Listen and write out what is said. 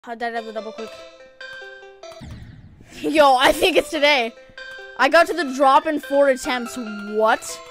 How did I have the double quick? Yo, I think it's today. I got to the drop in 4 attempts. What?